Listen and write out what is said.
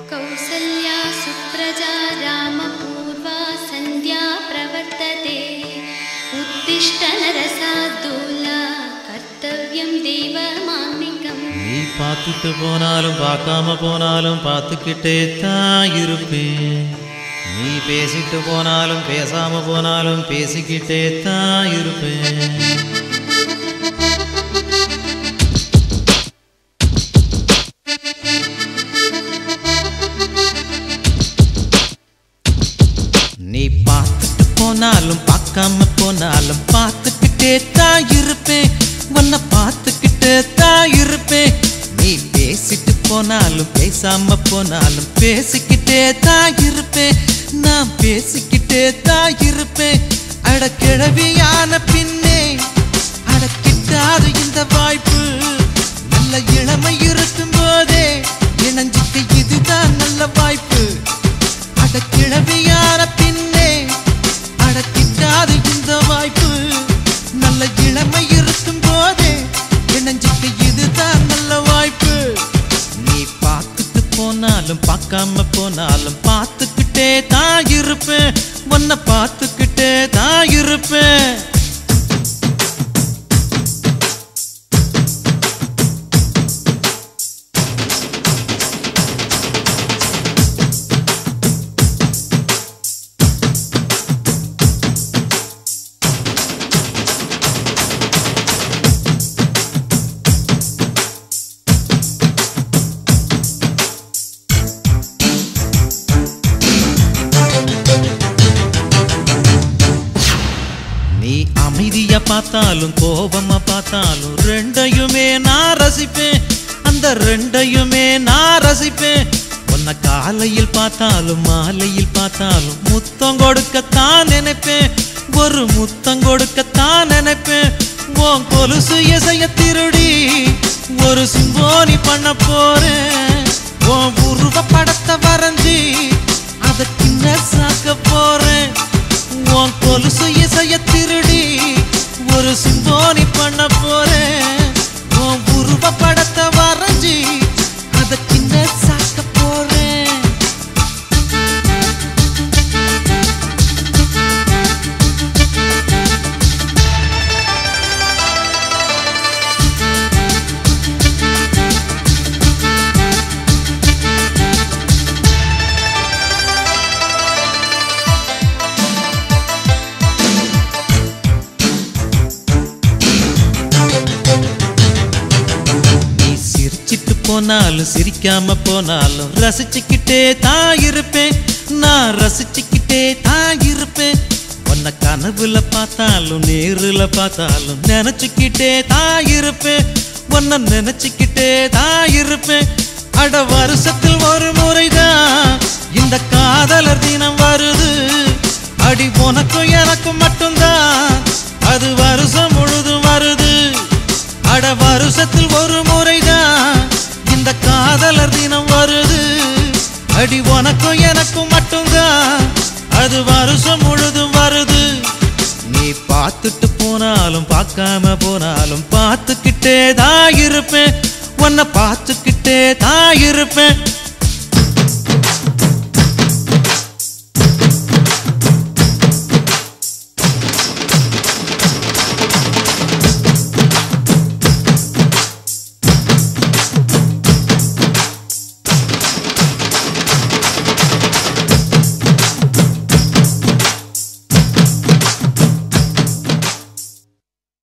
कौसल्या सुप्रजा रामपूर्वा सन्ध्या प्रवर्तते उत्तिष्ठ नरसार्दूला कर्तव्यं देवमान्निकम् நீ பார்த்துட்டு போனாலும் பார்க்காம போனாலும் பார்த்துக்கிட்டே தான் இருப்பேன். நீ பேசிட்டு போனாலும் பேசாம போனாலும் பேசிக்கிட்டே தான் இருப்பேன். நீ பார்த்துட்டு போனாலும் பார்க்காம போனாலும் பார்த்துக்கிட்டே தான் இருப்பேன். உன்னை பார்த்துக்கிட்டே தான் இருப்பேன். நீ பேசிட்டு போனாலும் பேசாம போனாலும் பேசிக்கிட்டே தான் இருப்பேன். நான் பேசிக்கிட்டே தான் இருப்பேன். அட கிழவியான பின்னே அடக்கிட்டாது இந்த வாய்ப்பு. நல்ல இளமை இருக்கும் போதே இணைஞ்சிக்க இதுதான் நல்ல வாய்ப்பு. அட கிழவியான பின்னே அடக்கிட்டாது இந்த வாய்ப்பு. நல்ல இளமை இருக்கும் போதே இணைஞ்சிக்க இதுதான் நல்ல வாய்ப்பு. நீ பார்த்துட்டு போனாலும் பார்க்காம போனாலும் பார்த்துக்கிட்டே தான் இருப்பேன். உன்னை பார்த்துக்கிட்டே தான் இருப்பேன். நீ அமைதியா பார்த்தாலும் கோபமா பார்த்தாலும் ரெண்டையுமே நான் ரசிப்பேன். அந்த ரெண்டையுமே நான் ரசிப்பேன். உன்னை காலையில் பார்த்தாலும் மாலையில் பார்த்தாலும் முத்தம் கொடுக்கத்தான் நினைப்பேன். ஒரு முத்தம் கொடுக்கத்தான் நினைப்பேன். உன் கொலுசு இசைய திருடி ஒரு சிம்போனி பண்ண போறேன். உன் உருவ படத்தை வரைஞ்சி அதை கிண்ண சாக்க போறேன். உன் கொலுசு இசைய திருடி ஒரு சிம்போனி பண்ண போறேன். உன் உருவ படத்தை வரைஞ்சி அதை கிண்ண சாக்க போறேன். போனாலும் சிரிக்காம போனாலும் ரசிச்சுக்கிட்டே தான் இருப்பேன். நான் ரசிச்சுக்கிட்டே தான் இருப்பேன். உன்னை கனவுல பார்த்தாலும் நேருல பார்த்தாலும் நினைச்சுக்கிட்டே தான் இருப்பேன். உன்னை நினைச்சுக்கிட்டே தான் இருப்பேன். அட வருஷத்தில் ஒரு முறைதான் இந்த காதலர் தினம் வருது. அடி உனக்கும் எனக்கும் மட்டும்தான் அது வருஷம் முழுதும் வருது. அட வருஷத்தில் ஒரு முறைதான் இந்த காதலர் தினம் வருது. அடி உனக்கும் எனக்கும் மட்டும்தான் அது வருஷம் முழுதும் வருது. நீ பார்த்துட்டு போனாலும் பார்க்காம போனாலும் பார்த்துக்கிட்டே தான் இருப்பேன். உன்னை பார்த்துக்கிட்டே தான் இருப்பேன்.